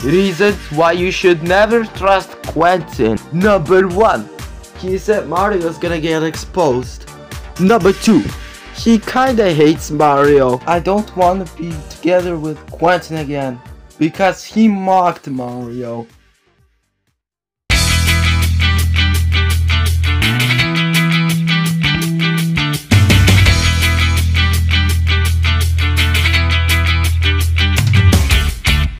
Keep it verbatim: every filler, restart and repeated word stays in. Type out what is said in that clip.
Reasons why you should never trust Quentin. Number one, he said Mario's gonna get exposed. Number two, he kinda hates Mario. I don't wanna be together with Quentin again because he mocked Mario.